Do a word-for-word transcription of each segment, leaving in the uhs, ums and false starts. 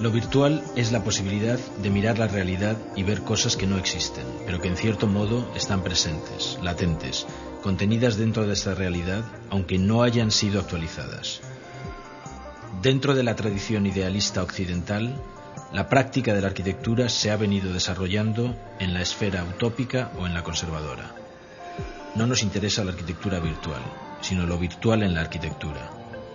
Lo virtual es la posibilidad de mirar la realidad y ver cosas que no existen, pero que en cierto modo están presentes, latentes, contenidas dentro de esta realidad, aunque no hayan sido actualizadas. Dentro de la tradición idealista occidental, la práctica de la arquitectura se ha venido desarrollando en la esfera utópica o en la conservadora. No nos interesa la arquitectura virtual, sino lo virtual en la arquitectura.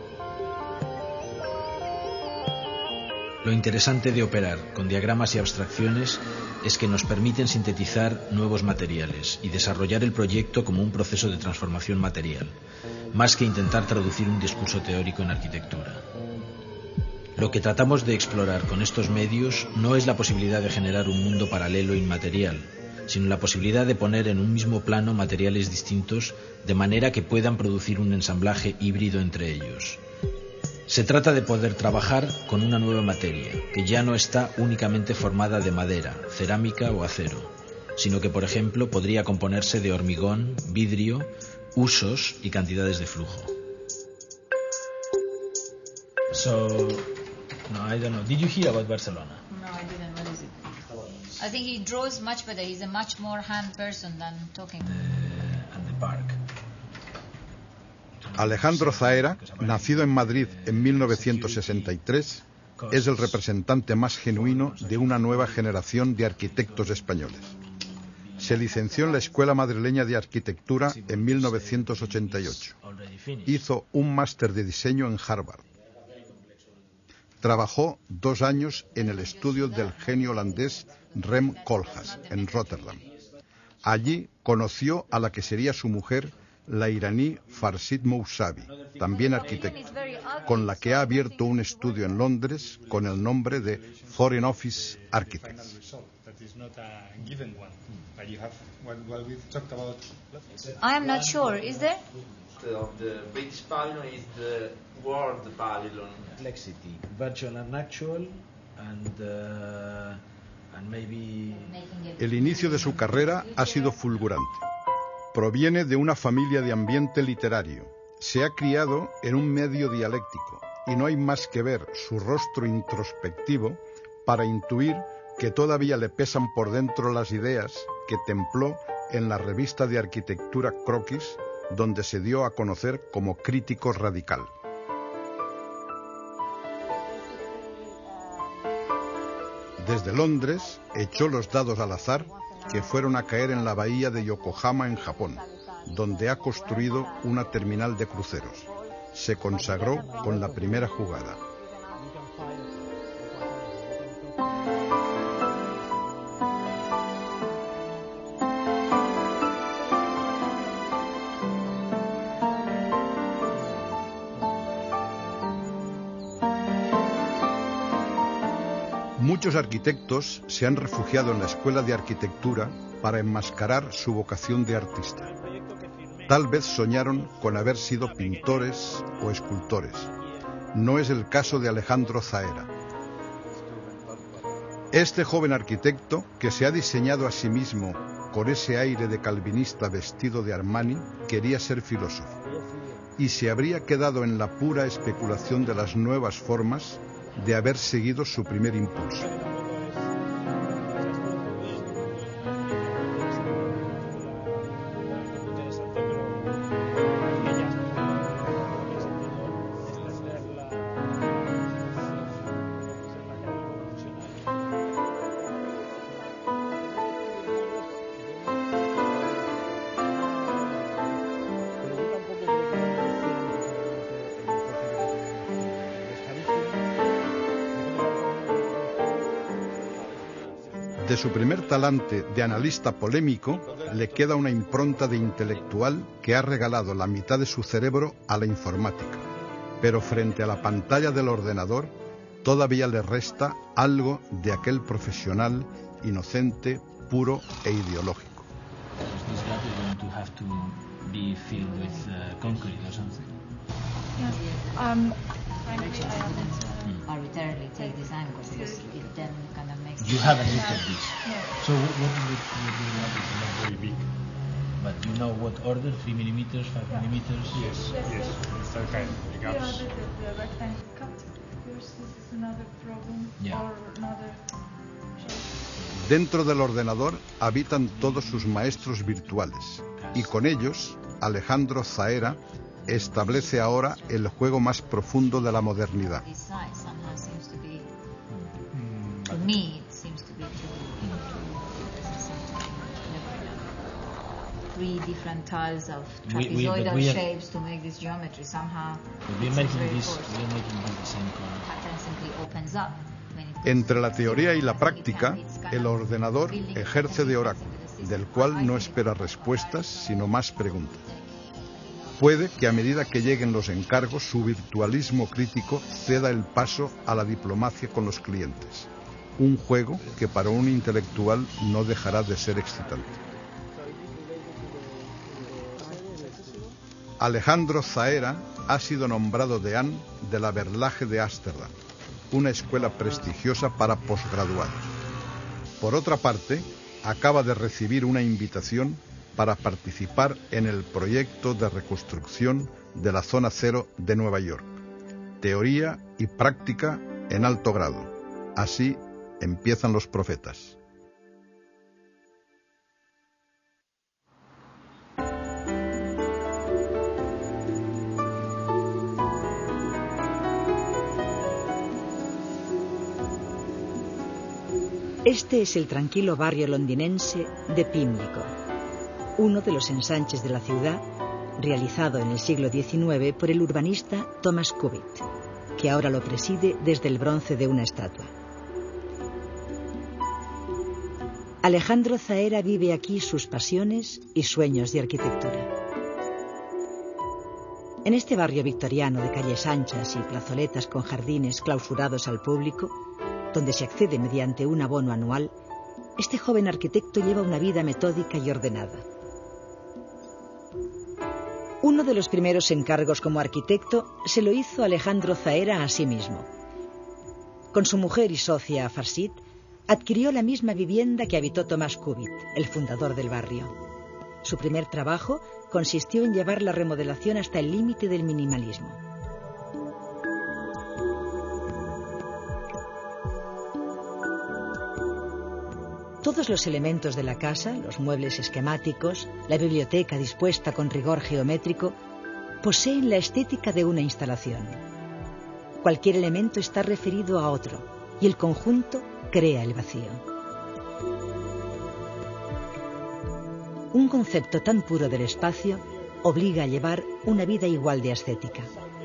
Lo interesante de operar con diagramas y abstracciones es que nos permiten sintetizar nuevos materiales y desarrollar el proyecto como un proceso de transformación material, más que intentar traducir un discurso teórico en arquitectura. Lo que tratamos de explorar con estos medios no es la posibilidad de generar un mundo paralelo inmaterial, sino la posibilidad de poner en un mismo plano materiales distintos de manera que puedan producir un ensamblaje híbrido entre ellos. Se trata de poder trabajar con una nueva materia, que ya no está únicamente formada de madera, cerámica o acero, sino que, por ejemplo, podría componerse de hormigón, vidrio, usos y cantidades de flujo. So, no, I don't know. Did you hear about Barcelona? No, I didn't. What is it? I think he draws much better. He's a much more hand person than talking. The, and the park. Alejandro Zaera, nacido en Madrid en mil novecientos sesenta y tres, es el representante más genuino de una nueva generación de arquitectos españoles. Se licenció en la Escuela Madrileña de Arquitectura en mil novecientos ochenta y ocho. Hizo un máster de diseño en Harvard. Trabajó dos años en el estudio del genio holandés Rem Koolhaas, en Rotterdam. Allí conoció a la que sería su mujer, la iraní Farshid Mousavi, también arquitecta, con la que ha abierto un estudio en Londres con el nombre de Foreign Office Architects. I am not sure. Is there? The British pavilion is the world pavilion. Complexity, virtual and actual, and, uh, and maybe... El inicio de su carrera ha sido fulgurante. Proviene de una familia de ambiente literario. Se ha criado en un medio dialéctico y no hay más que ver su rostro introspectivo para intuir que todavía le pesan por dentro las ideas que templó en la revista de arquitectura Croquis, donde se dio a conocer como crítico radical. Desde Londres echó los dados al azar que fueron a caer en la bahía de Yokohama, en Japón, donde ha construido una terminal de cruceros. Se consagró con la primera jugada. Muchos arquitectos se han refugiado en la escuela de arquitectura para enmascarar su vocación de artista. Tal vez soñaron con haber sido pintores o escultores. No es el caso de Alejandro Zaera. Este joven arquitecto, que se ha diseñado a sí mismo con ese aire de calvinista vestido de Armani, quería ser filósofo. Y se habría quedado en la pura especulación de las nuevas formas de haber seguido su primer impulso. De su primer talante de analista polémico, le queda una impronta de intelectual que ha regalado la mitad de su cerebro a la informática. Pero frente a la pantalla del ordenador, todavía le resta algo de aquel profesional inocente, puro e ideológico. Arbitrarily take this angle because it then kind of makes. You haven't looked at this. No. So what, what do you do? It's not very big. But you know what order? Three millimeters, five millimeters? Yes, yes. It's okay. The gaps. Yeah. Dentro del ordenador habitan todos sus maestros virtuales y con ellos Alejandro Zaera establece ahora el juego más profundo de la modernidad. Three different tiles of trapezoidal we, we are, shapes to make this geometry somehow. We're making this, we're making the same color. Pattern simply opens up. Entre la teoría y la práctica, el ordenador ejerce de oráculo, del cual no espera respuestas, sino más preguntas. Puede que a medida que lleguen los encargos, su virtualismo crítico ceda el paso a la diplomacia con los clientes. Un juego que para un intelectual no dejará de ser excitante. Alejandro Zaera ha sido nombrado deán de la Verlage de Ámsterdam, una escuela prestigiosa para posgraduados. Por otra parte, acaba de recibir una invitación para participar en el proyecto de reconstrucción de la Zona Cero de Nueva York. Teoría y práctica en alto grado. Así empiezan los profetas. Este es el tranquilo barrio londinense de Pimlico, uno de los ensanches de la ciudad, realizado en el siglo diecinueve por el urbanista Thomas Cubitt, que ahora lo preside desde el bronce de una estatua. Alejandro Zaera vive aquí sus pasiones y sueños de arquitectura. En este barrio victoriano de calles anchas y plazoletas con jardines clausurados al público, donde se accede mediante un abono anual, este joven arquitecto lleva una vida metódica y ordenada. Uno de los primeros encargos como arquitecto se lo hizo Alejandro Zaera a sí mismo. Con su mujer y socia Farsit, adquirió la misma vivienda que habitó Thomas Cubitt, el fundador del barrio. Su primer trabajo consistió en llevar la remodelación hasta el límite del minimalismo. Todos los elementos de la casa, los muebles esquemáticos, la biblioteca dispuesta con rigor geométrico, poseen la estética de una instalación. Cualquier elemento está referido a otro y el conjunto crea el vacío. Un concepto tan puro del espacio obliga a llevar una vida igual de ascética.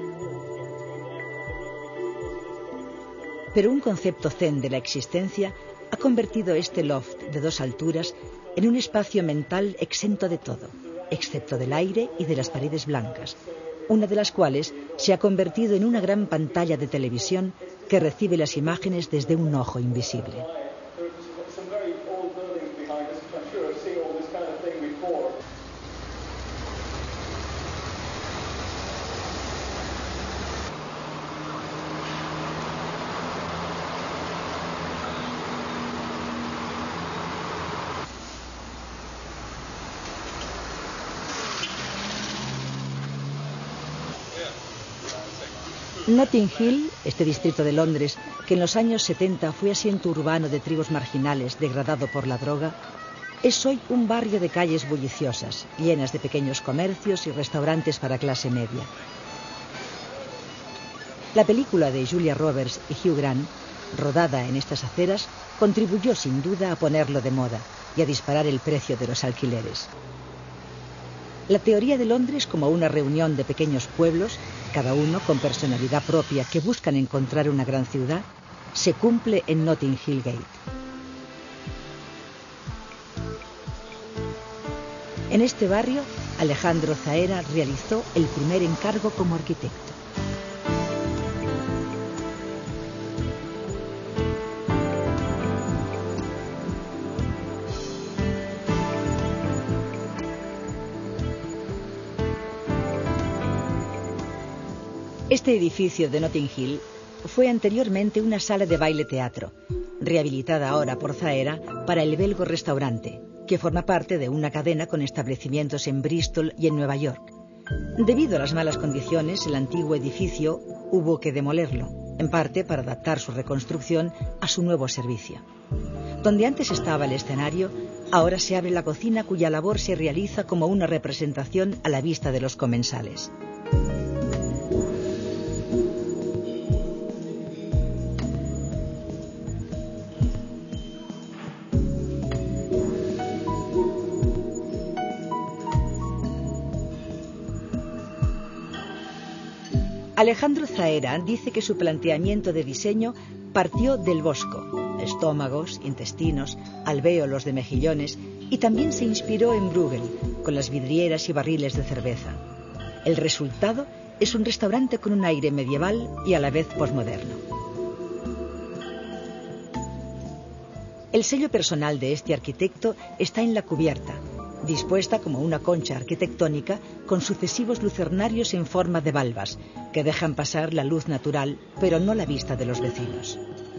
Pero un concepto zen de la existencia ha convertido este loft de dos alturas en un espacio mental exento de todo, excepto del aire y de las paredes blancas, una de las cuales se ha convertido en una gran pantalla de televisión que recibe las imágenes desde un ojo invisible. Notting Hill, este distrito de Londres, que en los años setenta fue asiento urbano de tribus marginales degradado por la droga, es hoy un barrio de calles bulliciosas, llenas de pequeños comercios y restaurantes para clase media. La película de Julia Roberts y Hugh Grant, rodada en estas aceras, contribuyó sin duda a ponerlo de moda y a disparar el precio de los alquileres. La teoría de Londres como una reunión de pequeños pueblos, cada uno con personalidad propia que buscan encontrar una gran ciudad, se cumple en Notting Hill Gate. En este barrio, Alejandro Zaera realizó el primer encargo como arquitecto. Este edificio de Notting Hill fue anteriormente una sala de baile-teatro, rehabilitada ahora por Zaera para el Belgo Restaurante, que forma parte de una cadena con establecimientos en Bristol y en Nueva York. Debido a las malas condiciones, el antiguo edificio hubo que demolerlo. en parte para adaptar su reconstrucción a su nuevo servicio. Donde antes estaba el escenario, ahora se abre la cocina cuya labor se realiza como una representación a la vista de los comensales. Alejandro Zaera dice que su planteamiento de diseño partió del bosco, estómagos, intestinos, alvéolos de mejillones, y también se inspiró en Bruegel, con las vidrieras y barriles de cerveza. El resultado es un restaurante con un aire medieval y a la vez posmoderno. El sello personal de este arquitecto está en la cubierta, dispuesta como una concha arquitectónica con sucesivos lucernarios en forma de valvas, que dejan pasar la luz natural, pero no la vista de los vecinos.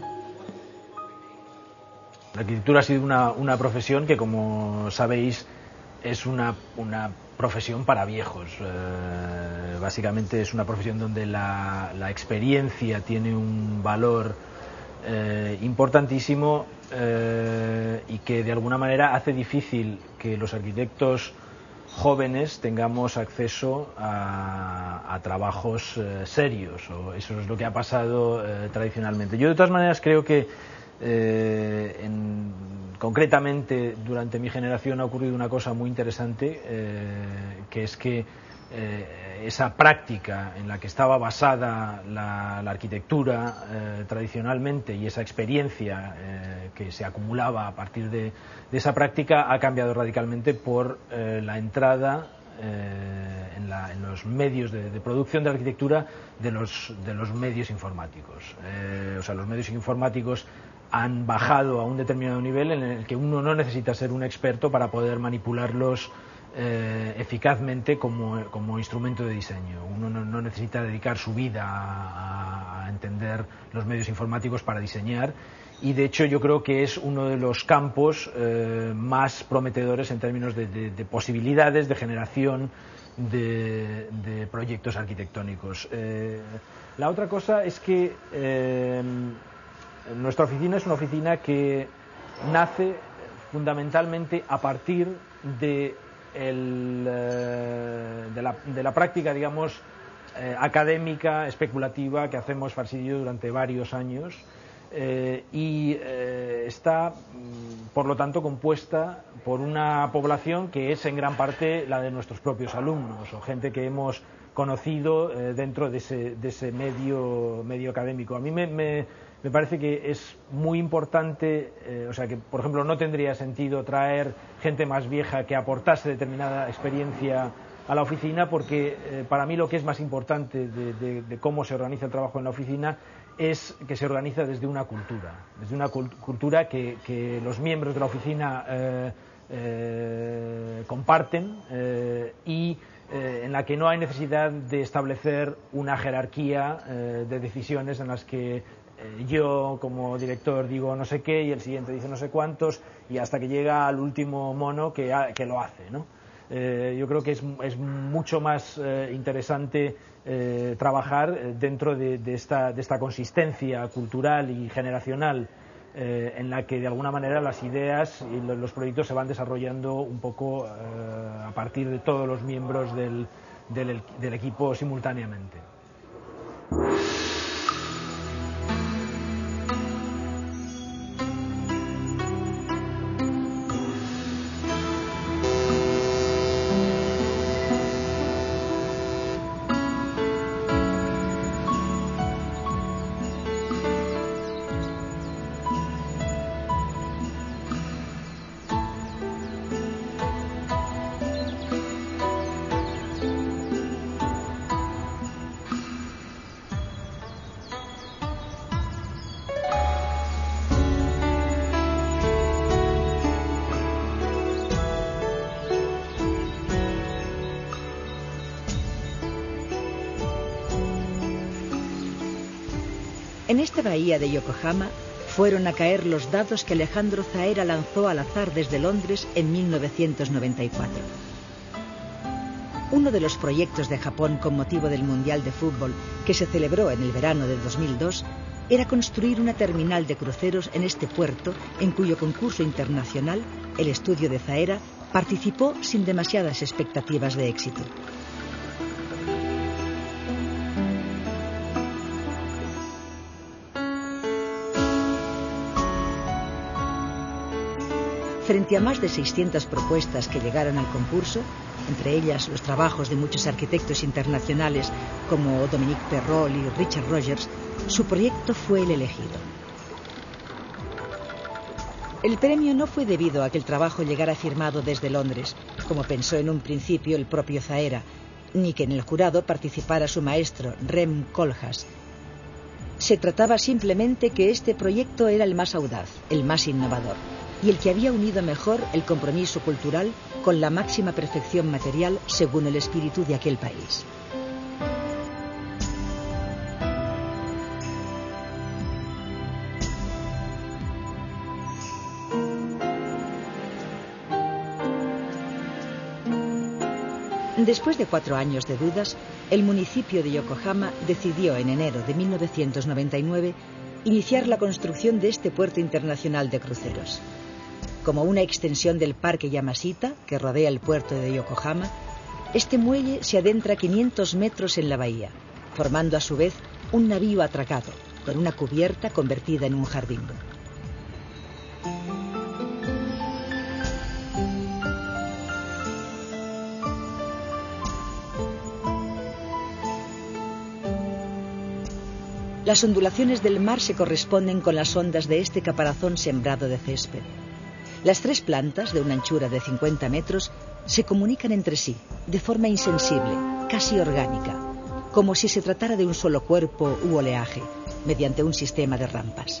La arquitectura ha sido una, una profesión que, como sabéis, es una, una profesión para viejos. Eh, básicamente es una profesión donde la, la experiencia tiene un valor eh, importantísimo eh, y que de alguna manera hace difícil que los arquitectos jóvenes tengamos acceso a, a trabajos eh, serios, o eso es lo que ha pasado eh, tradicionalmente. Yo de todas maneras creo que eh, en, concretamente durante mi generación ha ocurrido una cosa muy interesante, eh, que es que eh, esa práctica en la que estaba basada la, la arquitectura eh, tradicionalmente, y esa experiencia eh, que se acumulaba a partir de, de esa práctica, ha cambiado radicalmente por eh, la entrada eh, en, la, en los medios de, de producción de la arquitectura de los, de los medios informáticos. Eh, o sea, los medios informáticos han bajado a un determinado nivel en el que uno no necesita ser un experto para poder manipularlos eh, eficazmente como, como instrumento de diseño. Uno no, no necesita dedicar su vida a, a entender los medios informáticos para diseñar, y de hecho yo creo que es uno de los campos eh, más prometedores en términos de, de, de posibilidades de generación de, de proyectos arquitectónicos. Eh, la otra cosa es que eh, nuestra oficina es una oficina que nace fundamentalmente a partir de, el, de, la, de la práctica, digamos, eh, académica, especulativa que hacemos Farsid y yo durante varios años, eh, y eh, está, por lo tanto, compuesta por una población que es en gran parte la de nuestros propios alumnos, o gente que hemos conocido eh, dentro de ese, de ese medio, medio académico. A mí me, me Me parece que es muy importante, eh, o sea que, por ejemplo, no tendría sentido traer gente más vieja que aportase determinada experiencia a la oficina, porque eh, para mí lo que es más importante de, de, de cómo se organiza el trabajo en la oficina es que se organiza desde una cultura, desde una cult cultura que, que los miembros de la oficina eh, eh, comparten eh, y eh, en la que no hay necesidad de establecer una jerarquía eh, de decisiones en las que yo como director digo no sé qué y el siguiente dice no sé cuántos, y hasta que llega al último mono que, que lo hace, ¿no? Eh, yo creo que es, es mucho más eh, interesante eh, trabajar dentro de, de, esta, de esta consistencia cultural y generacional eh, en la que de alguna manera las ideas y los proyectos se van desarrollando un poco eh, a partir de todos los miembros del, del, del equipo simultáneamente. En esta bahía de Yokohama fueron a caer los dados que Alejandro Zaera lanzó al azar desde Londres en mil novecientos noventa y cuatro. Uno de los proyectos de Japón con motivo del Mundial de Fútbol que se celebró en el verano de dos mil dos era construir una terminal de cruceros en este puerto, en cuyo concurso internacional el estudio de Zaera participó sin demasiadas expectativas de éxito. Frente a más de seiscientas propuestas que llegaron al concurso, entre ellas los trabajos de muchos arquitectos internacionales como Dominique Perrol y Richard Rogers, su proyecto fue el elegido. El premio no fue debido a que el trabajo llegara firmado desde Londres, como pensó en un principio el propio Zaera, ni que en el jurado participara su maestro, Rem Koolhaas. Se trataba simplemente que este proyecto era el más audaz, el más innovador, y el que había unido mejor el compromiso cultural con la máxima perfección material según el espíritu de aquel país. Después de cuatro años de dudas, el municipio de Yokohama decidió en enero de mil novecientos noventa y nueve iniciar la construcción de este puerto internacional de cruceros. Como una extensión del parque Yamashita, que rodea el puerto de Yokohama, este muelle se adentra quinientos metros en la bahía, formando a su vez un navío atracado, con una cubierta convertida en un jardín. Las ondulaciones del mar se corresponden con las ondas de este caparazón sembrado de césped. Las tres plantas, de una anchura de cincuenta metros, se comunican entre sí, de forma insensible, casi orgánica, como si se tratara de un solo cuerpo u oleaje, mediante un sistema de rampas.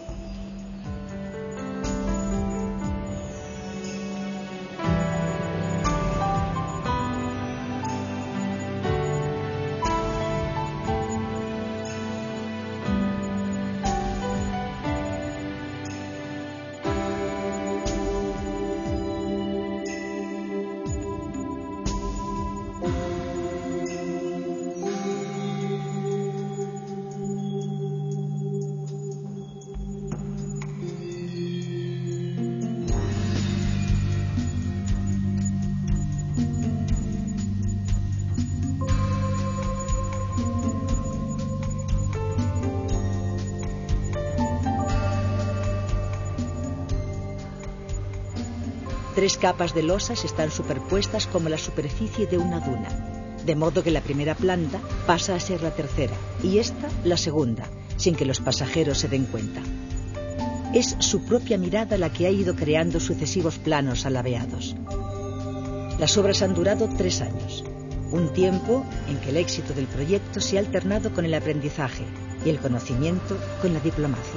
Tres capas de losas están superpuestas como la superficie de una duna, de modo que la primera planta pasa a ser la tercera y esta la segunda, sin que los pasajeros se den cuenta. Es su propia mirada la que ha ido creando sucesivos planos alabeados. Las obras han durado tres años, un tiempo en que el éxito del proyecto se ha alternado con el aprendizaje y el conocimiento con la diplomacia.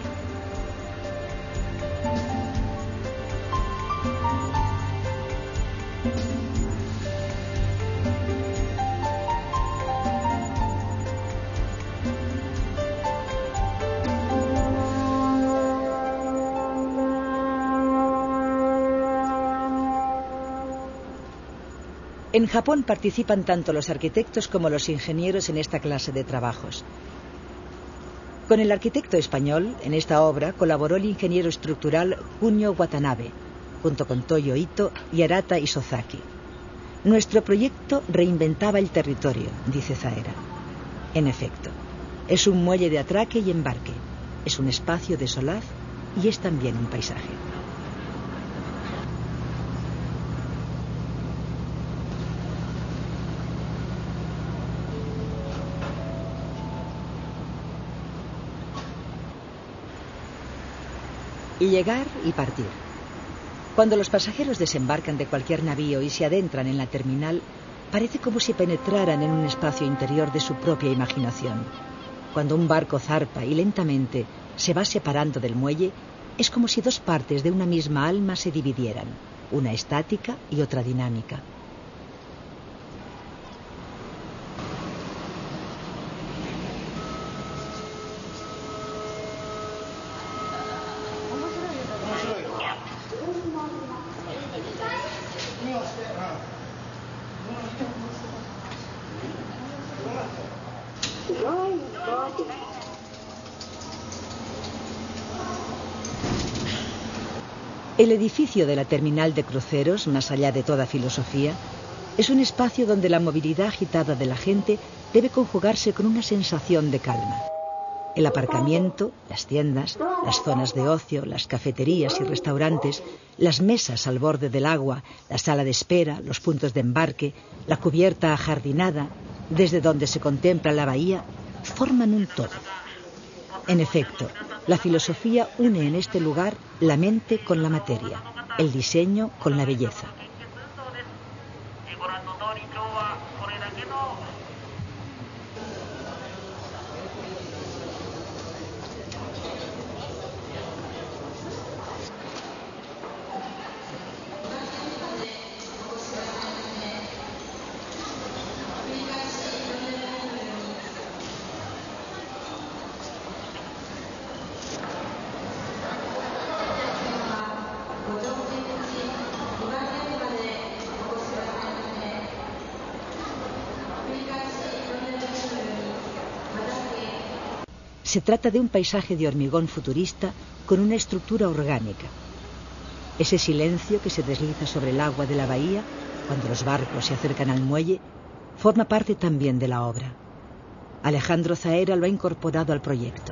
En Japón participan tanto los arquitectos como los ingenieros en esta clase de trabajos. Con el arquitecto español, en esta obra, colaboró el ingeniero estructural Kunio Watanabe, junto con Toyo Ito y Arata Isozaki. Nuestro proyecto reinventaba el territorio, dice Zaera. En efecto, es un muelle de atraque y embarque, es un espacio de solaz y es también un paisaje. Y llegar y partir. Cuando los pasajeros desembarcan de cualquier navío y se adentran en la terminal, parece como si penetraran en un espacio interior de su propia imaginación. Cuando un barco zarpa y lentamente se va separando del muelle, es como si dos partes de una misma alma se dividieran, una estática y otra dinámica. El edificio de la terminal de cruceros, más allá de toda filosofía, es un espacio donde la movilidad agitada de la gente debe conjugarse con una sensación de calma. El aparcamiento, las tiendas, las zonas de ocio, las cafeterías y restaurantes, las mesas al borde del agua, la sala de espera, los puntos de embarque, la cubierta ajardinada, desde donde se contempla la bahía, forman un todo. En efecto, la filosofía une en este lugar la mente con la materia, el diseño con la belleza. Se trata de un paisaje de hormigón futurista con una estructura orgánica. Ese silencio que se desliza sobre el agua de la bahía cuando los barcos se acercan al muelle forma parte también de la obra. Alejandro Zaera lo ha incorporado al proyecto.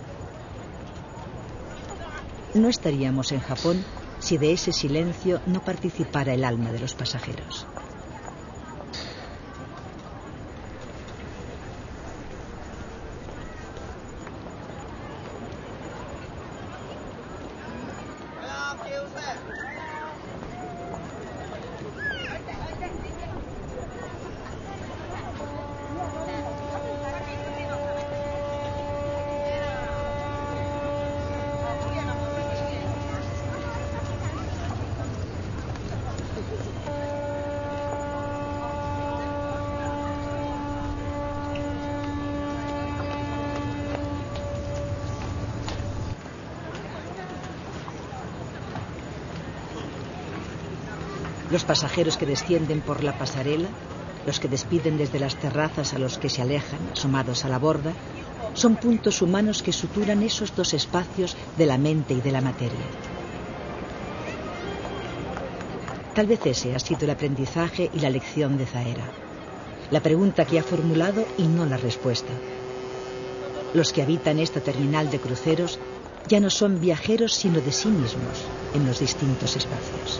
No estaríamos en Japón si de ese silencio no participara el alma de los pasajeros. Los pasajeros que descienden por la pasarela, los que despiden desde las terrazas a los que se alejan, asomados a la borda, son puntos humanos que suturan esos dos espacios de la mente y de la materia. Tal vez ese ha sido el aprendizaje y la lección de Zaera. La pregunta que ha formulado y no la respuesta. Los que habitan esta terminal de cruceros ya no son viajeros sino de sí mismos en los distintos espacios.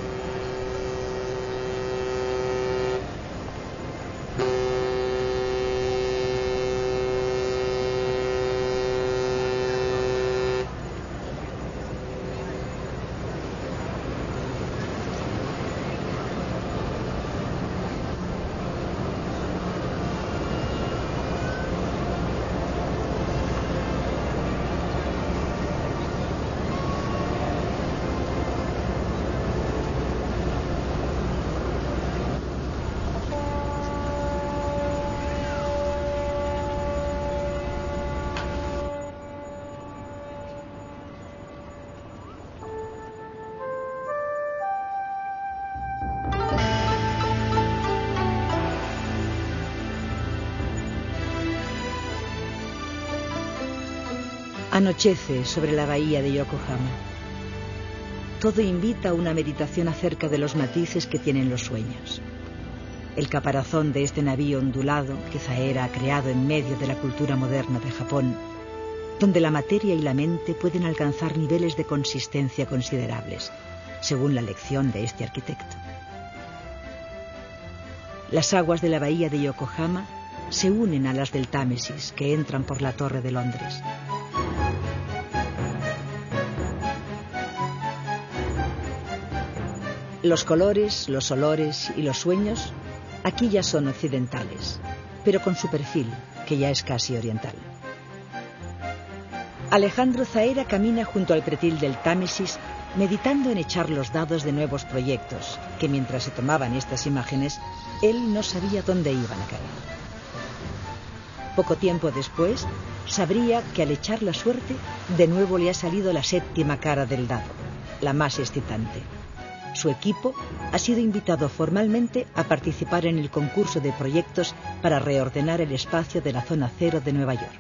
Anochece sobre la bahía de Yokohama. Todo invita a una meditación acerca de los matices que tienen los sueños. El caparazón de este navío ondulado que Zaera ha creado en medio de la cultura moderna de Japón, donde la materia y la mente pueden alcanzar niveles de consistencia considerables, según la lección de este arquitecto. Las aguas de la bahía de Yokohama se unen a las del Támesis que entran por la Torre de Londres. Los colores, los olores y los sueños aquí ya son occidentales, pero con su perfil, que ya es casi oriental. Alejandro Zaera camina junto al pretil del Támesis, meditando en echar los dados de nuevos proyectos, que mientras se tomaban estas imágenes, él no sabía dónde iban a caer. Poco tiempo después, sabría que al echar la suerte, de nuevo le ha salido la séptima cara del dado, la más excitante. Su equipo ha sido invitado formalmente a participar en el concurso de proyectos para reordenar el espacio de la zona cero de Nueva York.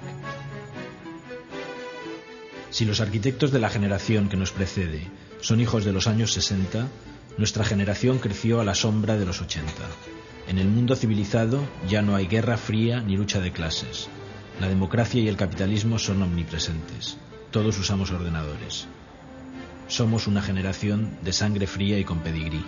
Si los arquitectos de la generación que nos precede son hijos de los años sesenta, nuestra generación creció a la sombra de los ochenta. En el mundo civilizado ya no hay guerra fría ni lucha de clases. La democracia y el capitalismo son omnipresentes. Todos usamos ordenadores. Somos una generación de sangre fría y con pedigrí.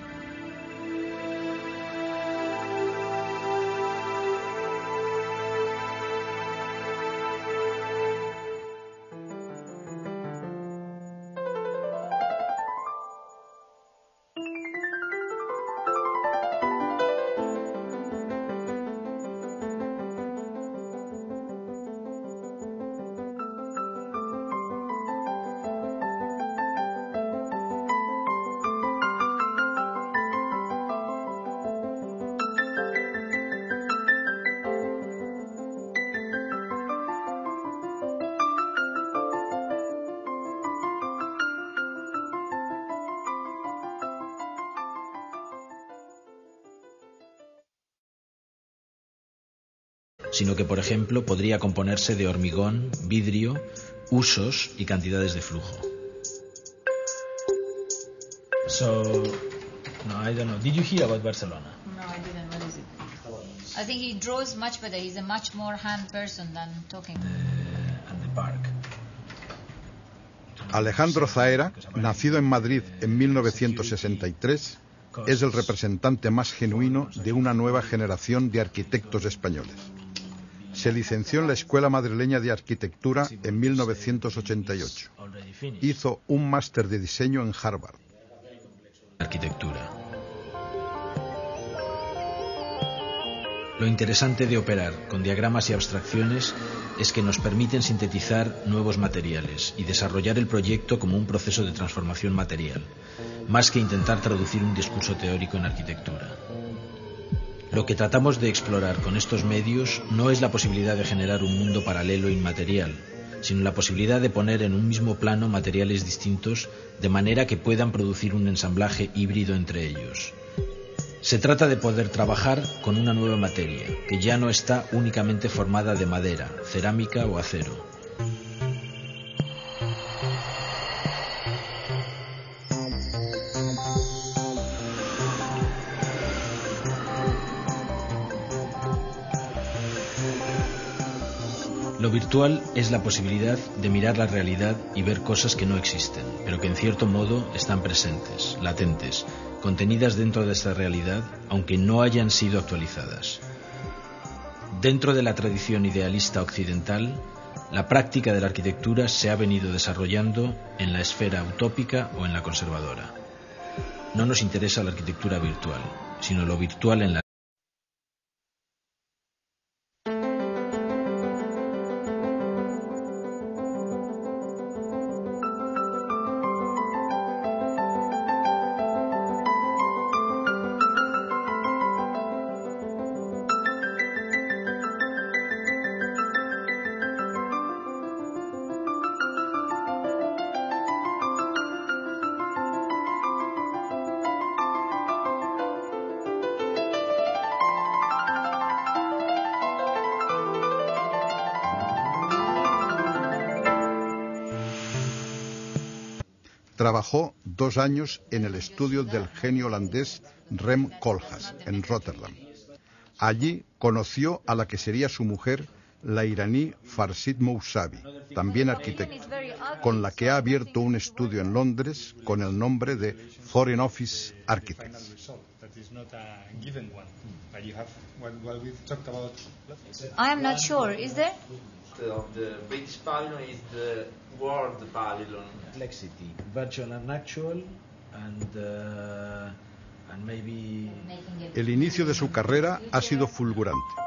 Sino que, por ejemplo, podría componerse de hormigón, vidrio, usos y cantidades de flujo. So, no, I don't know. Did you hear about Barcelona? No, I didn't. What is it? I think he draws much better. He's a much more hand person than talking. The, and the park. Alejandro Zaera, nacido en Madrid en mil novecientos sesenta y tres, es el representante más genuino de una nueva generación de arquitectos españoles. Se licenció en la Escuela Madrileña de Arquitectura en mil novecientos ochenta y ocho. Hizo un máster de diseño en Harvard. Arquitectura. Lo interesante de operar con diagramas y abstracciones es que nos permiten sintetizar nuevos materiales y desarrollar el proyecto como un proceso de transformación material, más que intentar traducir un discurso teórico en arquitectura. Lo que tratamos de explorar con estos medios no es la posibilidad de generar un mundo paralelo inmaterial, sino la posibilidad de poner en un mismo plano materiales distintos de manera que puedan producir un ensamblaje híbrido entre ellos. Se trata de poder trabajar con una nueva materia, que ya no está únicamente formada de madera, cerámica o acero. Lo virtual es la posibilidad de mirar la realidad y ver cosas que no existen, pero que en cierto modo están presentes, latentes, contenidas dentro de esta realidad, aunque no hayan sido actualizadas. Dentro de la tradición idealista occidental, la práctica de la arquitectura se ha venido desarrollando en la esfera utópica o en la conservadora. No nos interesa la arquitectura virtual, sino lo virtual en la Trabajó dos años en el estudio del genio holandés Rem Koolhaas, en Rotterdam. Allí conoció a la que sería su mujer, la iraní Farshid Mousavi, también arquitecta, con la que ha abierto un estudio en Londres con el nombre de Foreign Office Architects. I am not sure. Is there? Of the British pavilion is the world pavilion. complexity, virtual and actual, and, uh, and maybe... El inicio de su carrera ha sido fulgurante.